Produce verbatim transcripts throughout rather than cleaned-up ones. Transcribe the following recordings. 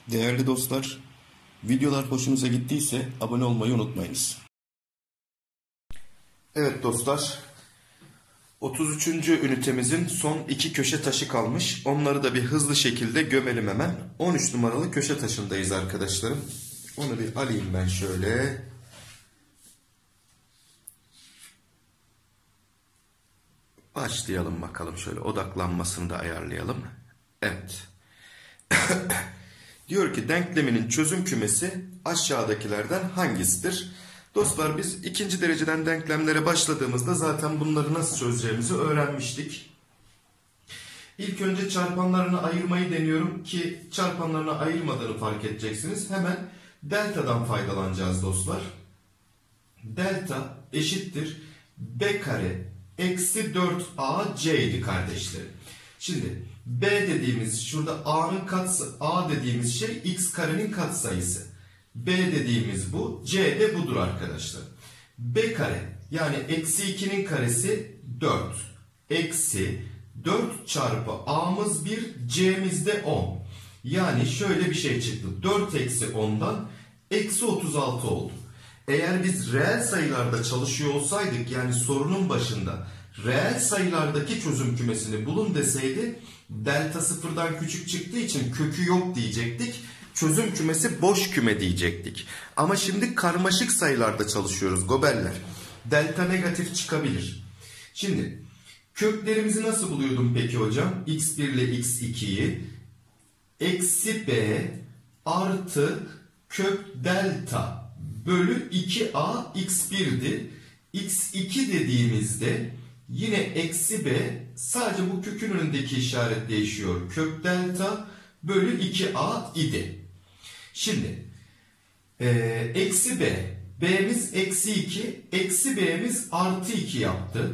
Değerli dostlar, videolar hoşunuza gittiyse abone olmayı unutmayınız. Evet dostlar, otuz üçüncü ünitemizin son iki köşe taşı kalmış. Onları da bir hızlı şekilde gömelim hemen. on üç numaralı köşe taşındayız arkadaşlarım. Onu bir alayım ben şöyle. Başlayalım bakalım, şöyle odaklanmasını da ayarlayalım. Evet. Diyor ki denkleminin çözüm kümesi aşağıdakilerden hangisidir? Dostlar, biz ikinci dereceden denklemlere başladığımızda zaten bunları nasıl çözeceğimizi öğrenmiştik. İlk önce çarpanlarını ayırmayı deniyorum ki çarpanlarını ayırmadığını fark edeceksiniz. Hemen delta'dan faydalanacağız dostlar. Delta eşittir b kare eksi dört a c idi kardeşlerim. Şimdi b dediğimiz, şurada a'nın katsayısı, a dediğimiz şey x karenin katsayısı. B dediğimiz bu, c de budur arkadaşlar. B kare yani eksi ikinin karesi dört. Eksi dört çarpı a'mız bir, c'miz de on. Yani şöyle bir şey çıktı. dört eksi ondan eksi otuz altı oldu. Eğer biz reel sayılarda çalışıyor olsaydık, yani sorunun başında reel sayılardaki çözüm kümesini bulun deseydi, delta sıfırdan küçük çıktığı için kökü yok diyecektik. Çözüm kümesi boş küme diyecektik. Ama şimdi karmaşık sayılarda çalışıyoruz gobeller. Delta negatif çıkabilir. Şimdi köklerimizi nasıl buluyordum peki hocam? x bir ile x ikiyi eksi b artı kök delta bölü iki a x bir'di. x iki dediğimizde yine eksi b, sadece bu kökün önündeki işaret değişiyor. Kök delta bölü iki a idi. Şimdi e, eksi b, b'miz eksi iki, eksi b'miz artı iki yaptı.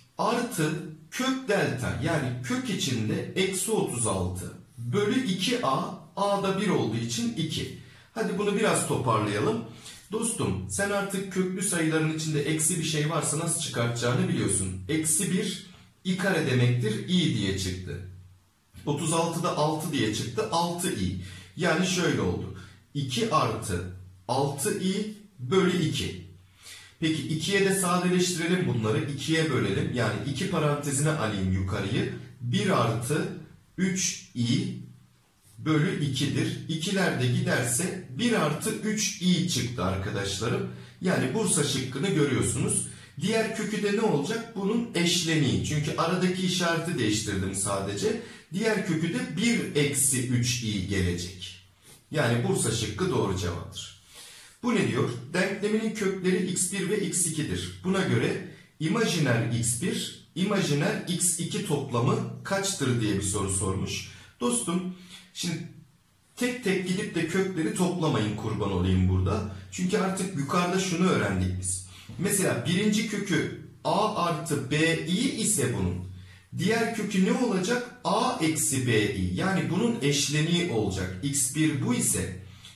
Artı kök delta yani kök içinde eksi otuz altı bölü iki a, a'da bir olduğu için iki. Hadi bunu biraz toparlayalım. Dostum, sen artık köklü sayıların içinde eksi bir şey varsa nasıl çıkartacağını biliyorsun. Eksi bir i kare demektir, i diye çıktı. otuz altıda altı diye çıktı, altı i. Yani şöyle oldu. iki artı altı i bölü iki. Peki ikiye de sadeleştirelim bunları. ikiye bölelim. Yani iki parantezine alayım yukarıyı. bir artı üç i bölü iki'dir. ikiler de giderse bir artı üç i çıktı arkadaşlarım. Yani Bursa şıkkını görüyorsunuz. Diğer kökü de ne olacak? Bunun eşleniği. Çünkü aradaki işareti değiştirdim sadece. Diğer kökü de bir eksi üç i gelecek. Yani Bursa şıkkı doğru cevaptır. Bu ne diyor? Denkleminin kökleri x bir ve x iki'dir. Buna göre imajiner x bir, imajiner x iki toplamı kaçtır diye bir soru sormuş. Dostum, şimdi tek tek gidip de kökleri toplamayın, kurban olayım burada. Çünkü artık yukarıda şunu öğrendik biz. Mesela birinci kökü a artı bi ise bunun diğer kökü ne olacak? A eksi bi. Yani bunun eşleniği olacak. x bir bu ise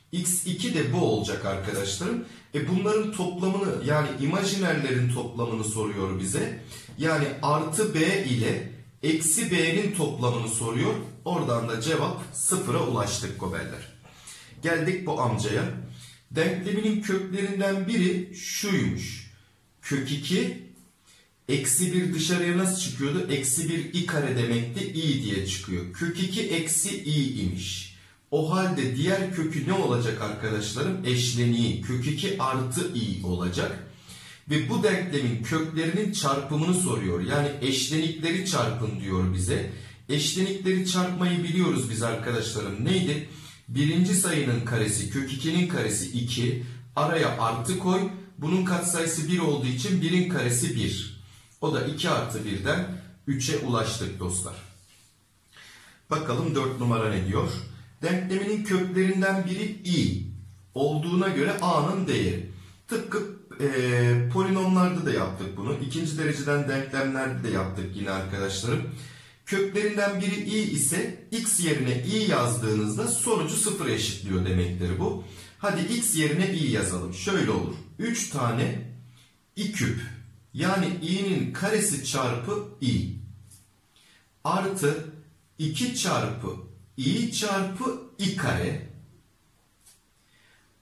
x iki de bu olacak arkadaşlarım. E bunların toplamını, yani imajinerlerin toplamını soruyor bize. Yani artı b ile eksi b'nin toplamını soruyor. Oradan da cevap sıfıra ulaştık gobeller. Geldik bu amcaya. Denkleminin köklerinden biri şuymuş. Kök iki eksi bir dışarıya nasıl çıkıyordu? Eksi bir i kare demekti, i diye çıkıyor. Kök iki eksi i imiş. O halde diğer kökü ne olacak arkadaşlarım? Eşleniği. Kök iki artı i olacak. Ve bu denklemin köklerinin çarpımını soruyor. Yani eşlenikleri çarpın diyor bize. Eşlenikleri çarpmayı biliyoruz biz arkadaşlarım. Neydi? Birinci sayının karesi kök iki'nin karesi iki. Araya artı koy. Bunun katsayısı bir olduğu için birin karesi bir. O da iki artı bir'den üç'e ulaştık dostlar. Bakalım dört numara ne diyor? Denkleminin köklerinden biri i olduğuna göre a'nın değeri. Tıpkı e, polinomlarda da yaptık bunu. İkinci dereceden denklemlerde de yaptık yine arkadaşlarım. Köklerinden biri i ise x yerine i yazdığınızda sonucu sıfıra eşitliyor demektir bu. Hadi x yerine i yazalım. Şöyle olur. üç tane i küp, yani i'nin karesi çarpı i artı iki çarpı i çarpı i kare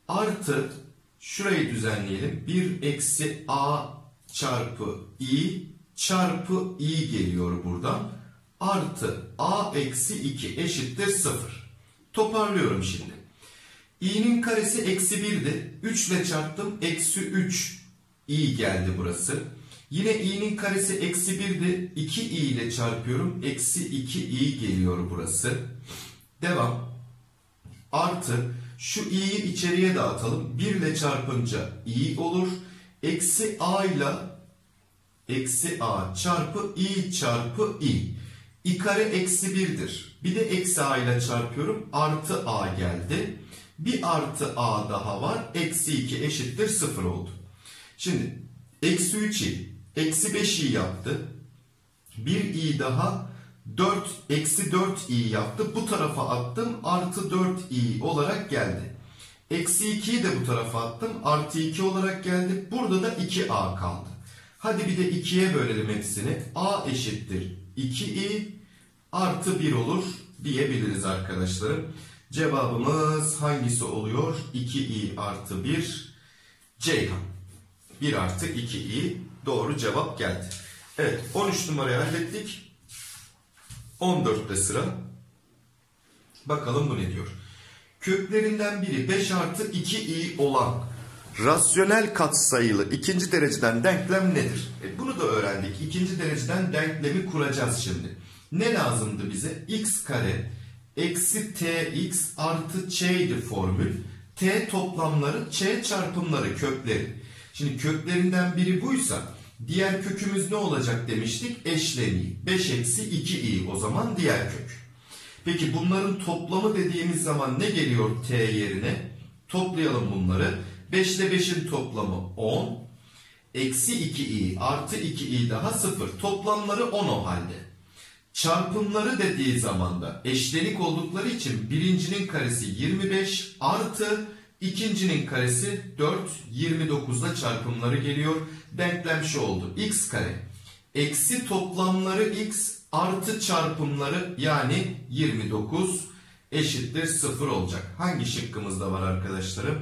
Artı şurayı düzenleyelim. bir eksi a çarpı i çarpı i geliyor buradan. Artı a eksi iki eşittir sıfır. Toparlıyorum şimdi. i'nin karesi eksi birdi. üç ile çarptım. Eksi üç i geldi burası. Yine i'nin karesi eksi birdi. iki i ile çarpıyorum. Eksi iki i geliyor burası. Devam. Artı şu i'yi içeriye dağıtalım. bir ile çarpınca i olur. Eksi a ile eksi a çarpı i çarpı i. i kare eksi birdir. Bir de eksi a ile çarpıyorum. Artı a geldi. Bir artı a daha var. Eksi iki eşittir sıfır oldu. Şimdi eksi üç i eksi beş i yaptı. bir i daha dört eksi dört i yaptı. Bu tarafa attım. Artı dört i olarak geldi. Eksi ikiyi de bu tarafa attım. Artı iki olarak geldi. Burada da iki a kaldı. Hadi bir de ikiye bölelim hepsini. A eşittir iki i artı bir olur diyebiliriz arkadaşlarım. Cevabımız hangisi oluyor? iki i artı bir. Ceyhan. bir artı iki i doğru cevap geldi. Evet, on üç numarayı hallettik. on dörtte sıra. Bakalım bu ne diyor? Köklerinden biri beş artı iki i olan rasyonel katsayılı ikinci dereceden denklem nedir? E bunu da öğrendik. İkinci dereceden denklemi kuracağız şimdi. Ne lazımdı bize? X kare eksi tx artı ç'ydi formül. T toplamları, ç çarpımları kökleri. Şimdi köklerinden biri buysa diğer kökümüz ne olacak demiştik? Eşleniği. beş eksi iki i o zaman diğer kök. Peki bunların toplamı dediğimiz zaman ne geliyor t yerine? Toplayalım bunları. beş ile beşin toplamı on. Eksi iki i artı iki i daha sıfır. Toplamları on o halde. Çarpımları dediği zaman da eşlenik oldukları için birincinin karesi yirmi beş artı ikincinin karesi dört. yirmi dokuzla çarpımları geliyor. Denklem şu oldu. X kare eksi toplamları x artı çarpımları yani yirmi dokuz eşittir sıfır olacak. Hangi şıkkımızda var arkadaşlarım?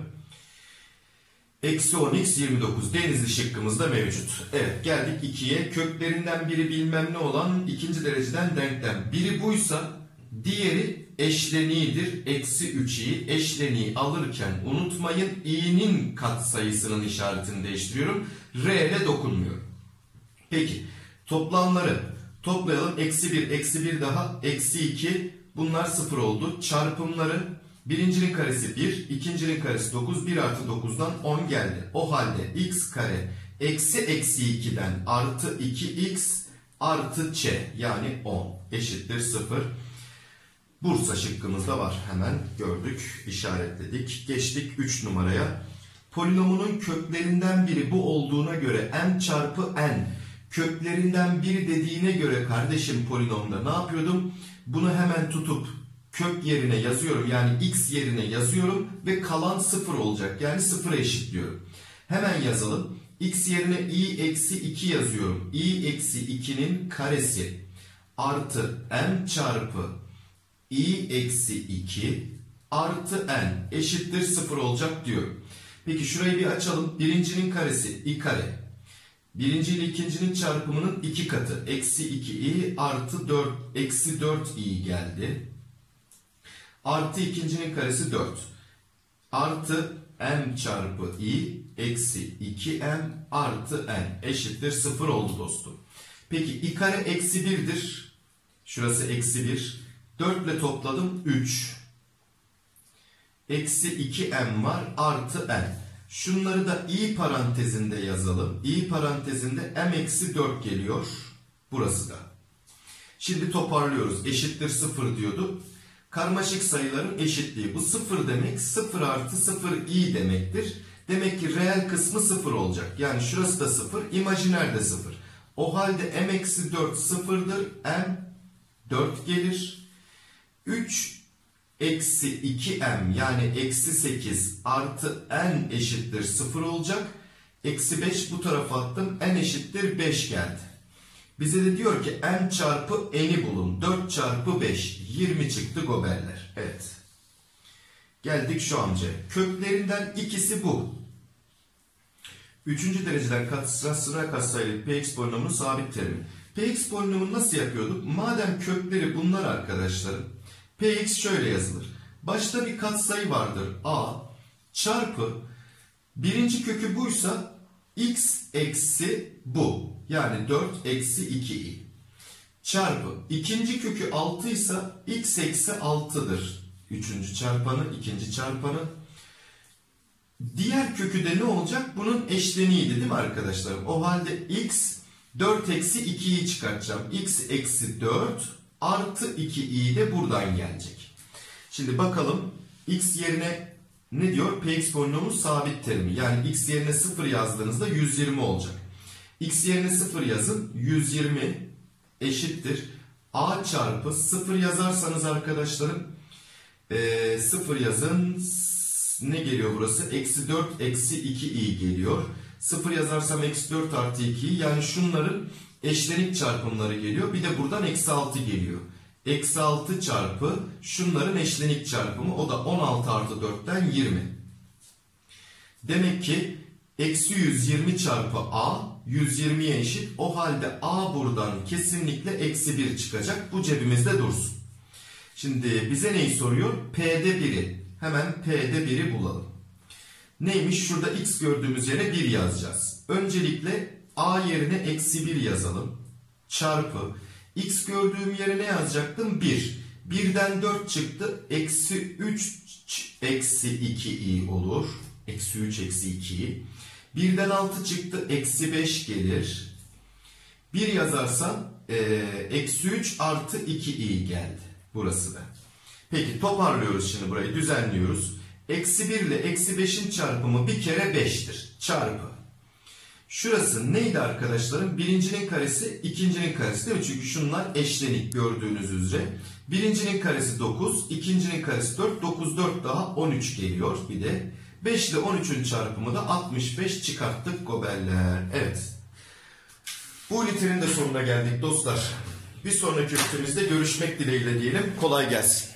Eksi on x yirmi dokuz denizli şıkkımızda mevcut. Evet, geldik ikiye. Köklerinden biri bilmem ne olan ikinci dereceden denklem. Biri buysa diğeri eşleniğidir. Eksi üç i. Eşleniği alırken unutmayın i'nin katsayısının işaretini değiştiriyorum. R ile dokunmuyorum. Peki toplamları toplayalım. Eksi bir, eksi bir daha eksi iki. Bunlar sıfır oldu. Çarpımları birincinin karesi bir, ikincinin karesi dokuz. bir artı dokuzdan on geldi. O halde x kare eksi eksi ikiden artı iki x artı ç yani on eşittir sıfır. Bursa şıkkımızda var. Hemen gördük, işaretledik. Geçtik üç numaraya. Polinomunun köklerinden biri bu olduğuna göre m çarpı n köklerinden biri dediğine göre kardeşim polinomda ne yapıyordum? Bunu hemen tutup kök yerine yazıyorum. Yani x yerine yazıyorum ve kalan sıfır olacak. Yani sıfıra eşitliyorum. Hemen yazalım. X yerine i eksi iki yazıyorum. i eksi ikinin karesi artı m çarpı i eksi iki artı n eşittir sıfır olacak diyorum. Peki şurayı bir açalım. Birincinin karesi i kare. Birinci ile ikincinin çarpımının iki katı. Eksi iki i artı dört. Eksi dört i geldi. Artı ikincinin karesi dört. Artı m çarpı i eksi iki m artı n eşittir sıfır oldu dostum. Peki i kare eksi birdir. Şurası eksi bir. dört ile topladım üç. Eksi iki m var artı n. Şunları da i parantezinde yazalım. i parantezinde m eksi dört geliyor. Burası da. Şimdi toparlıyoruz. Eşittir sıfır diyordu. Karmaşık sayıların eşitliği. Bu sıfır demek sıfır artı sıfır i demektir. Demek ki reel kısmı sıfır olacak. Yani şurası da sıfır. İmajiner de sıfır. O halde m eksi dört sıfırdır. M dört gelir. üç eksi iki m yani eksi sekiz artı n eşittir sıfır olacak. Eksi beş bu tarafa attım. N eşittir beş geldi. Bize de diyor ki n çarpı n'i bulun. dört çarpı beş. yirmi çıktı goberler. Evet. Geldik şu amcaya. Köklerinden ikisi bu. Üçüncü dereceden sıra katsayılı Px polinomunun sabit terimi. Px polinomunu nasıl yapıyorduk? Madem kökleri bunlar arkadaşlarım, Px şöyle yazılır. Başta bir katsayı vardır a çarpı birinci kökü buysa x eksi bu. Yani dört eksi iki i. Çarpı ikinci kökü altı ise x eksi altıdır. Üçüncü çarpanı, ikinci çarpanı. Diğer kökü de ne olacak? Bunun eşleniğiydi değil mi arkadaşlarım? O halde x dört eksi ikiyi çıkartacağım. X eksi dört artı iki i de buradan gelecek. Şimdi bakalım x yerine ne diyor? Px polinomunun sabit terimi. Yani x yerine sıfır yazdığınızda yüz yirmi olacak. X yerine sıfır yazın. yüz yirmi eşittir. A çarpı sıfır yazarsanız arkadaşlarım e, sıfır yazın. Ne geliyor burası? Eksi dört eksi iki i geliyor. sıfır yazarsam eksi dört artı iki i. Yani şunların eşlenik çarpımları geliyor. Bir de buradan eksi altı geliyor. Eksi altı çarpı şunların eşlenik çarpımı. O da on altı artı dörtten yirmi. Demek ki eksi yüz yirmi çarpı a yüz yirmiye eşit. O halde a buradan kesinlikle eksi bir çıkacak. Bu cebimizde dursun. Şimdi bize neyi soruyor? P'de biri. Hemen P'de biri bulalım. Neymiş? Şurada x gördüğümüz yere bir yazacağız. Öncelikle a yerine eksi bir yazalım. Çarpı x gördüğüm yere ne yazacaktım? bir. birden dört çıktı. Eksi üç eksi iki i olur. Eksi üç eksi iki i. birden altı çıktı. Eksi beş gelir. bir yazarsam e, eksi üç artı iki i geldi. Burası da. Peki toparlıyoruz şimdi burayı. Düzenliyoruz. Eksi bir ile eksi beşin çarpımı bir kere beştir. Çarpı. Şurası neydi arkadaşlarım? Birincinin karesi, ikincinin karesi değil mi? Çünkü şunlar eşlenik gördüğünüz üzere. Birincinin karesi dokuz, ikincinin karesi dört. dokuz, dört daha on üç geliyor bir de. beş ile on üçün çarpımı da altmış beş çıkarttık gobeller. Evet. Bu ünitenin de sonuna geldik dostlar. Bir sonraki ünitemizde görüşmek dileğiyle diyelim. Kolay gelsin.